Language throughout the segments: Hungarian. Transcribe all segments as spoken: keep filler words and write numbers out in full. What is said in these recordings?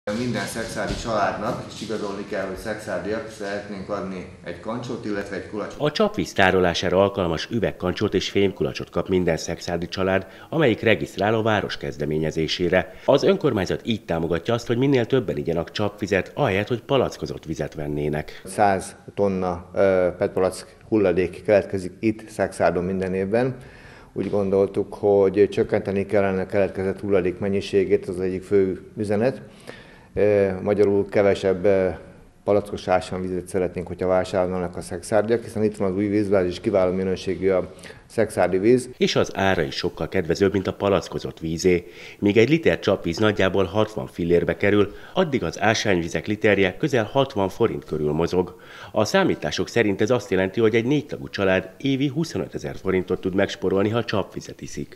Minden szekszárdi családnak, és igazolni kell, hogy szekszárdiak, szeretnénk adni egy kancsót, illetve egy kulacsot. A csapvíz tárolására alkalmas üvegkancsót és fémkulacsot kap minden szekszárdi család, amelyik regisztrál a város kezdeményezésére. Az önkormányzat így támogatja azt, hogy minél többen igyanak csapvizet, ahelyett, hogy palackozott vizet vennének. száz tonna pé é té-palack hulladék keletkezik itt Szekszárdon minden évben. Úgy gondoltuk, hogy csökkenteni kellene a keletkezett hulladék mennyiségét, az egyik fő üzenet. Magyarul kevesebb palackos ásványvizet szeretnénk, hogyha vásárolnak a szekszárdiak, hiszen itt van az új vízbázis, kiváló minőségű a szekszárdi víz. És az ára is sokkal kedvezőbb, mint a palackozott vízé. Míg egy liter csapvíz nagyjából hatvan fillérbe kerül, addig az ásványvizek literje közel hatvan forint körül mozog. A számítások szerint ez azt jelenti, hogy egy négytagú család évi huszonötezer forintot tud megspórolni, ha csapvizet iszik.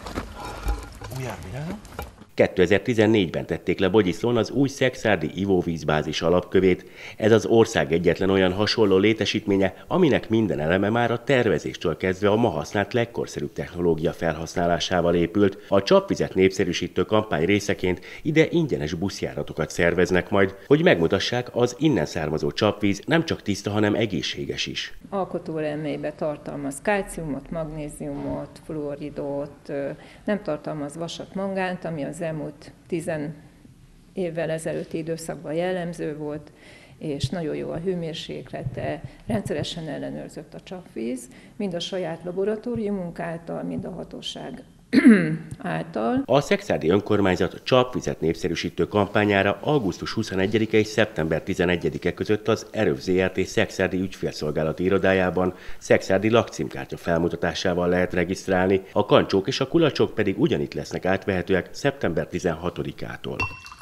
kétezer-tizennégyben tették le Bogyiszlón az új szekszárdi ivóvízbázis alapkövét. Ez az ország egyetlen olyan hasonló létesítménye, aminek minden eleme már a tervezéstől kezdve a ma használt legkorszerűbb technológia felhasználásával épült. A csapvizet népszerűsítő kampány részeként ide ingyenes buszjáratokat szerveznek majd, hogy megmutassák, az innen származó csapvíz nem csak tiszta, hanem egészséges is. Alkotóelmébe tartalmaz kálciumot, magnéziumot, fluoridot, nem tartalmaz vasat, mangánt, ami az elmúlt tizen évvel ezelőtti időszakban jellemző volt, és nagyon jó a hőmérséklete, rendszeresen ellenőrzött a csapvíz, mind a saját laboratóriumunk által, mind a hatóság által. A szekszárdi önkormányzat csapvizet népszerűsítő kampányára augusztus huszonegyedike és szeptember tizenegyedike között az Erőv zé er té szekszárdi ügyfélszolgálati irodájában szekszárdi lakcímkártya felmutatásával lehet regisztrálni, a kancsók és a kulacsok pedig ugyanitt lesznek átvehetőek szeptember tizenhatodikától.